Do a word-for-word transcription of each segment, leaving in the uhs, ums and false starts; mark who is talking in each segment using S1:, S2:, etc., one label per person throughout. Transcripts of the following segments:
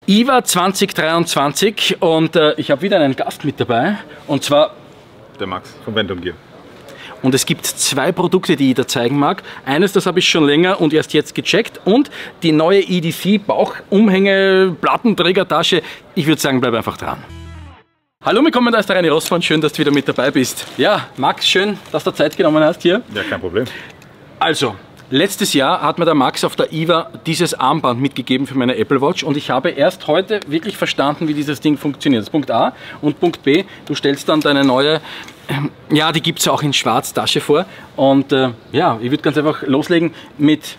S1: I W A zwanzig dreiundzwanzig und äh, ich habe wieder einen Gast mit dabei und zwar
S2: der Max von Ventum Gear.
S1: Und es gibt zwei Produkte, die ich da zeigen mag. Eines, das habe ich schon länger und erst jetzt gecheckt und die neue E D C Bauchumhänge Plattenträgertasche. Ich würde sagen, bleib einfach dran. Hallo, willkommen, da ist der Reini Rossmann. Schön, dass du wieder mit dabei bist. Ja, Max, schön, dass du Zeit genommen hast hier.
S2: Ja, kein Problem.
S1: Also, letztes Jahr hat mir der Max auf der I W A dieses Armband mitgegeben für meine Apple Watch und ich habe erst heute wirklich verstanden, wie dieses Ding funktioniert. Das ist Punkt A. Und Punkt B, du stellst dann deine neue, ja, die gibt es auch in schwarz Tasche vor. Und äh, ja, ich würde ganz einfach loslegen mit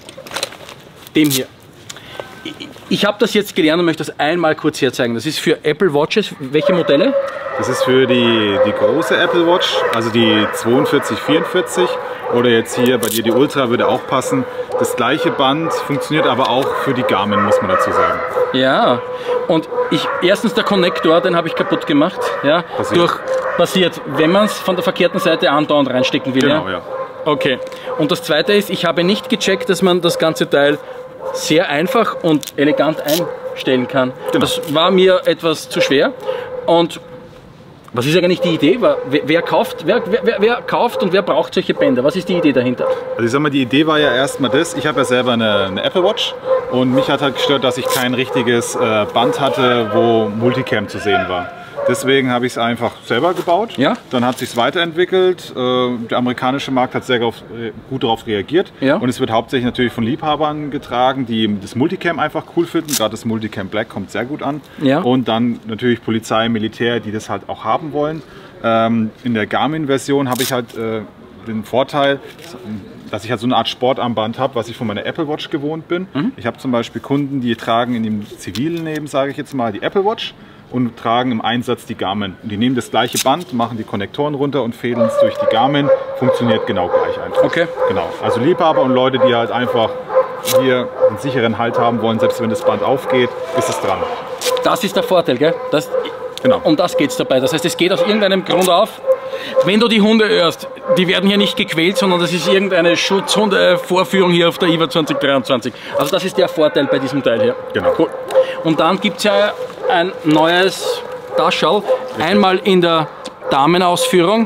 S1: dem hier. Ich, ich habe das jetzt gelernt und möchte das einmal kurz herzeigen. Das ist für Apple Watches. Welche Modelle?
S2: Das ist für die, die große Apple Watch, also die zweiundvierzig vierundvierzig. Oder jetzt hier bei dir die Ultra würde auch passen. Das gleiche Band funktioniert aber auch für die Garmin, muss man dazu sagen.
S1: Ja, und ich, erstens der Konnektor, den habe ich kaputt gemacht. Ja,
S2: passiert.
S1: Durch, passiert, wenn man es von der verkehrten Seite andauernd reinstecken will.
S2: Genau,
S1: ja?
S2: ja.
S1: Okay, und das zweite ist, ich habe nicht gecheckt, dass man das ganze Teil sehr einfach und elegant einstellen kann. Genau. Das war mir etwas zu schwer. Und was ist eigentlich die Idee? Wer, wer, kauft, wer, wer, wer kauft und wer braucht solche Bänder? Was ist die Idee dahinter?
S2: Also ich sag mal, die Idee war ja erstmal das, ich habe ja selber eine, eine Apple Watch und mich hat halt gestört, dass ich kein richtiges äh, Band hatte, wo Multicam zu sehen war. Deswegen habe ich es einfach selber gebaut.
S1: Ja?
S2: Dann hat es sich weiterentwickelt. Äh, der amerikanische Markt hat sehr darauf, äh, gut darauf reagiert.
S1: Ja?
S2: Und es wird hauptsächlich natürlich von Liebhabern getragen, die das Multicam einfach cool finden. Gerade das Multicam Black kommt sehr gut an.
S1: Ja?
S2: Und dann natürlich Polizei, Militär, die das halt auch haben wollen. Ähm, in der Garmin-Version habe ich halt äh, den Vorteil, dass ich halt so eine Art Sportarmband habe, was ich von meiner Apple Watch gewohnt bin. Mhm. Ich habe zum Beispiel Kunden, die tragen in dem zivilen Leben, sage ich jetzt mal, die Apple Watch und tragen im Einsatz die Garmin. Und die nehmen das gleiche Band, machen die Konnektoren runter und fädeln es durch die Garmin. Funktioniert genau gleich einfach.
S1: Okay.
S2: Genau. Also Liebhaber und Leute, die halt einfach hier einen sicheren Halt haben wollen, selbst wenn das Band aufgeht, ist es dran. Das
S1: ist der Vorteil, gell? Das,
S2: genau.
S1: Um das geht es dabei. Das heißt, es geht aus irgendeinem Grund auf. Wenn du die Hunde hörst, die werden hier nicht gequält, sondern das ist irgendeine Schutzhunde-Vorführung hier auf der I W A zwanzig dreiundzwanzig. Also das ist der Vorteil bei diesem Teil hier.
S2: Genau.
S1: Cool. Und dann gibt es ja ein neues Taschel, einmal in der Damenausführung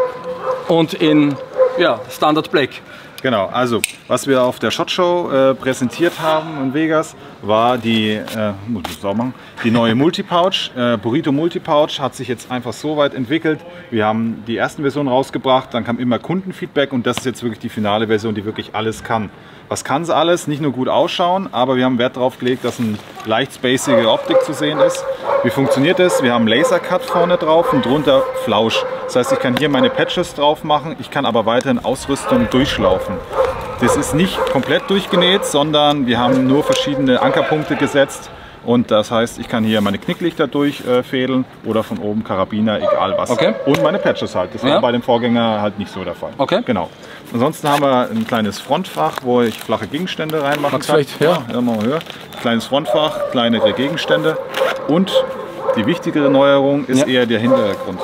S1: und in ja, Standard Black.
S2: Genau, also was wir auf der SHOT Show äh, präsentiert haben in Vegas, war die, äh, muss ich auch machen, die neue Multipouch. Äh, Burrito Multipouch hat sich jetzt einfach so weit entwickelt. Wir haben die ersten Versionen rausgebracht, dann kam immer Kundenfeedback und das ist jetzt wirklich die finale Version, die wirklich alles kann. Was kann sie alles? Nicht nur gut ausschauen, aber wir haben Wert darauf gelegt, dass eine leicht spacige Optik zu sehen ist. Wie funktioniert das? Wir haben Lasercut vorne drauf und drunter Flausch. Das heißt, ich kann hier meine Patches drauf machen, ich kann aber weiterhin Ausrüstung durchschlaufen. Das ist nicht komplett durchgenäht, sondern wir haben nur verschiedene Ankerpunkte gesetzt. Und das heißt, ich kann hier meine Knicklichter durchfädeln äh, oder von oben Karabiner, egal was.
S1: Okay.
S2: Und meine Patches halt. Das war ja bei dem Vorgänger halt nicht so der Fall.
S1: Okay.
S2: Genau. Ansonsten haben wir ein kleines Frontfach, wo ich flache Gegenstände reinmachen
S1: Magst
S2: kann.
S1: Vielleicht, ja.
S2: Ja, machen wir höher. Kleines Frontfach, kleinere Gegenstände. Und die wichtigere Neuerung ist ja. eher der Hintergrund.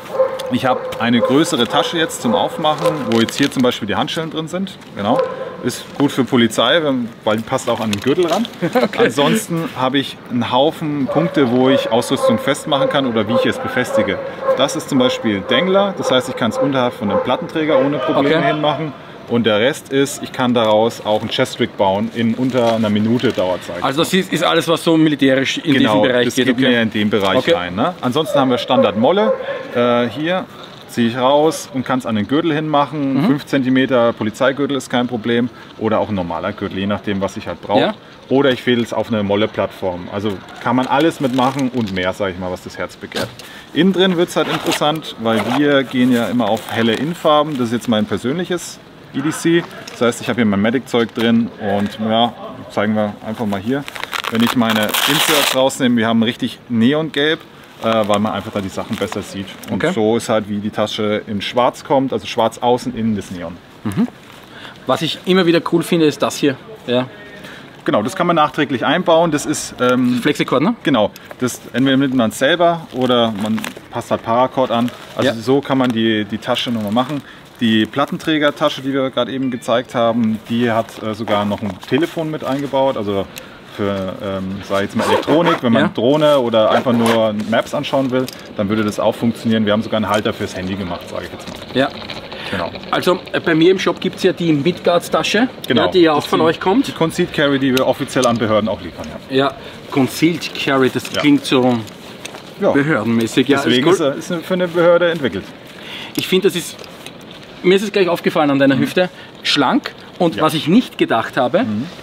S2: Ich habe eine größere Tasche jetzt zum Aufmachen, wo jetzt hier zum Beispiel die Handschellen drin sind. Genau. Ist gut für Polizei, weil die passt auch an den Gürtel ran. Okay. Ansonsten habe ich einen Haufen Punkte, wo ich Ausrüstung festmachen kann oder wie ich es befestige. Das ist zum Beispiel Dangler, das heißt, ich kann es unterhalb von einem Plattenträger ohne Probleme
S1: okay.
S2: hinmachen. Und der Rest ist, ich kann daraus auch einen Chest-Rig bauen in unter einer Minute Dauerzeit.
S1: Also das ist, ist alles, was so militärisch in
S2: genau,
S1: diesem Bereich
S2: das
S1: geht?
S2: Genau, das geht
S1: okay.
S2: mehr in den Bereich
S1: okay.
S2: rein. Ne? Ansonsten haben wir Standard Molle. Äh, hier ziehe ich raus und kann es an den Gürtel hinmachen. Mhm. fünf Zentimeter Polizeigürtel ist kein Problem. Oder auch ein normaler Gürtel, je nachdem, was ich halt brauche. Ja. Oder ich fädel es auf eine Molle-Plattform. Also kann man alles mitmachen und mehr, sage ich mal, was das Herz begehrt. Innen drin wird es halt interessant, weil wir gehen ja immer auf helle Innenfarben. Das ist jetzt mein persönliches E D C. Das heißt, ich habe hier mein Medic-Zeug drin und ja, zeigen wir einfach mal hier. Wenn ich meine Inserts rausnehme, wir haben richtig Neongelb, äh, weil man einfach da die Sachen besser sieht. Und okay. so ist halt, wie die Tasche in schwarz kommt, also schwarz außen, innen das Neon.
S1: Mhm. Was ich immer wieder cool finde, ist das hier. Ja.
S2: Genau, das kann man nachträglich einbauen. Das ist ähm,
S1: Flexicord, ne?
S2: Genau, das entweder nimmt man es selber oder man passt halt Paracord an. Also ja. so kann man die, die Tasche nochmal machen. Die Plattenträgertasche, die wir gerade eben gezeigt haben, die hat äh, sogar noch ein Telefon mit eingebaut, also für ähm, sag ich jetzt mal Elektronik, wenn man
S1: Ja.
S2: Drohne oder einfach nur Maps anschauen will, dann würde das auch funktionieren. Wir haben sogar einen Halter fürs Handy gemacht, sage ich jetzt mal.
S1: Ja.
S2: Genau.
S1: Also äh, bei mir im Shop gibt es ja die Midgard-Tasche,
S2: Genau.
S1: ja, die ja auch
S2: Das
S1: von
S2: die,
S1: euch kommt.
S2: Die Concealed Carry, die wir offiziell an Behörden auch liefern. Ja.
S1: Ja, Concealed Carry, das
S2: Ja.
S1: klingt so
S2: Ja.
S1: behördenmäßig. Ja,
S2: Deswegen
S1: ist
S2: ist,
S1: cool.
S2: er- ist er für eine Behörde entwickelt.
S1: Ich finde, das ist, mir ist es gleich aufgefallen an deiner Hüfte, schlank und
S2: Ja.
S1: was ich nicht gedacht habe,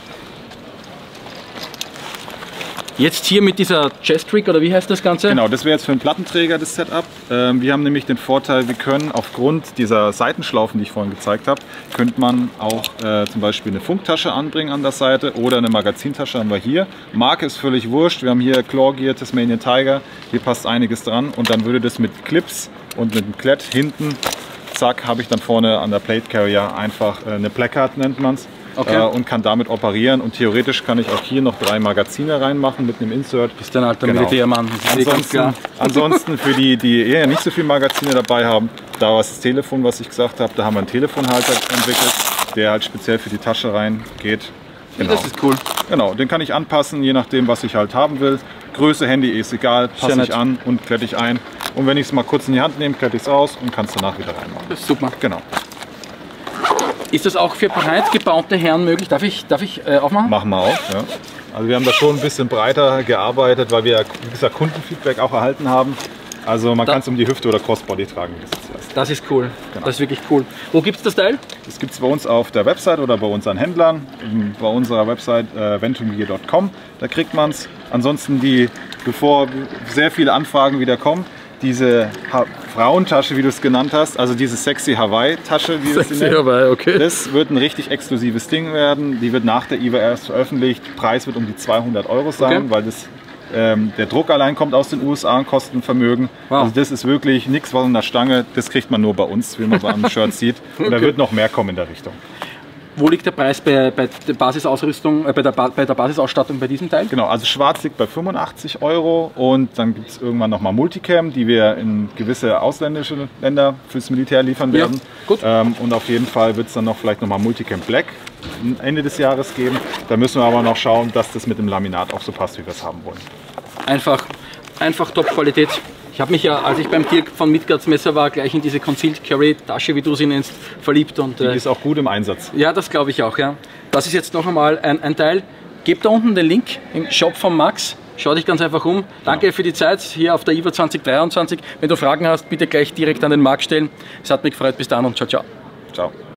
S1: jetzt hier mit dieser Chest Rig oder wie heißt das Ganze?
S2: Genau, das wäre jetzt für einen Plattenträger das Setup. Ähm, wir haben nämlich den Vorteil, wir können aufgrund dieser Seitenschlaufen, die ich vorhin gezeigt habe, könnte man auch äh, zum Beispiel eine Funktasche anbringen an der Seite oder eine Magazintasche haben wir hier. Marke ist völlig wurscht, wir haben hier Claw Gear, Tasmanian Tiger, hier passt einiges dran und dann würde das mit Clips und mit einem Klett hinten, zack, habe ich dann vorne an der Plate Carrier einfach äh, eine Placard, nennt man es.
S1: Okay.
S2: Äh, und kann damit operieren und theoretisch kann ich auch hier noch drei Magazine reinmachen mit einem Insert.
S1: Bist ein alter
S2: Genau.
S1: Militärmann, das ist eh ganz
S2: Ansonsten,
S1: klar.
S2: ansonsten für die, die eher nicht so viele Magazine dabei haben, da war das Telefon, was ich gesagt habe, da haben wir einen Telefonhalter entwickelt, der halt speziell für die Tasche reingeht. Genau.
S1: Das ist cool.
S2: Genau, den kann ich anpassen, je nachdem, was ich halt haben will. Größe, Handy ist egal, passe
S1: nett.
S2: ich an und klette ich ein. Und wenn ich es mal kurz in die Hand nehme, klette ich es raus und kann es danach wieder reinmachen.
S1: Das ist super.
S2: Genau,
S1: Ist das auch für breit gebaute Herren möglich? Darf ich, darf ich äh, aufmachen?
S2: machen wir auch. Ja. Also wir haben da schon ein bisschen breiter gearbeitet, weil wir, wie gesagt, Kundenfeedback auch erhalten haben. Also man
S1: Da-
S2: kann es um die Hüfte oder Crossbody tragen, wie es jetzt heißt.
S1: Das ist cool.
S2: Genau.
S1: Das ist wirklich cool. Wo gibt es das Teil?
S2: Das gibt es bei uns auf der Website oder bei unseren Händlern. Bei unserer Website äh, ventumgear punkt com, da kriegt man es. Ansonsten, die, bevor sehr viele Anfragen wieder kommen, diese ha Frauentasche, wie du es genannt hast, also diese sexy Hawaii-Tasche, wie wir sie nennen,
S1: dabei, okay.
S2: das wird ein richtig exklusives Ding werden. Die wird nach der I W A erst veröffentlicht. Preis wird um die zweihundert Euro sein,
S1: Okay.
S2: weil das, ähm, der Druck allein kommt aus den U S A und kostet ein Vermögen.
S1: Wow.
S2: Also das ist wirklich nichts was an der Stange. Das kriegt man nur bei uns, wie man bei einem Shirt sieht. Und da
S1: Okay.
S2: wird noch mehr kommen in der Richtung.
S1: Wo liegt der Preis bei, bei der Basisausrüstung, äh, bei, der ba bei der Basisausstattung bei diesem Teil?
S2: Genau, also schwarz liegt bei fünfundachtzig Euro und dann gibt es irgendwann nochmal Multicam, die wir in gewisse ausländische Länder fürs Militär liefern
S1: Ja,
S2: werden.
S1: gut.
S2: Ähm, und auf jeden Fall wird es dann noch vielleicht nochmal Multicam Black Ende des Jahres geben. Da müssen wir aber noch schauen, dass das mit dem Laminat auch so passt, wie wir es haben wollen.
S1: Einfach, einfach Top-Qualität. Ich habe mich ja, als ich beim Dirk von Midgards Messer war, gleich in diese Concealed Carry Tasche, wie du sie nennst, verliebt. Und,
S2: Die
S1: äh,
S2: ist auch gut im Einsatz.
S1: ja, das glaube ich auch. Ja. Das ist jetzt noch einmal ein, ein Teil. Gebt da unten den Link im Shop von Max. Schau dich ganz einfach um. Danke für die Zeit hier auf der I W A zwanzig dreiundzwanzig. Wenn du Fragen hast, bitte gleich direkt an den Max stellen. Es hat mich gefreut. Bis dann und ciao, ciao.
S2: Ciao.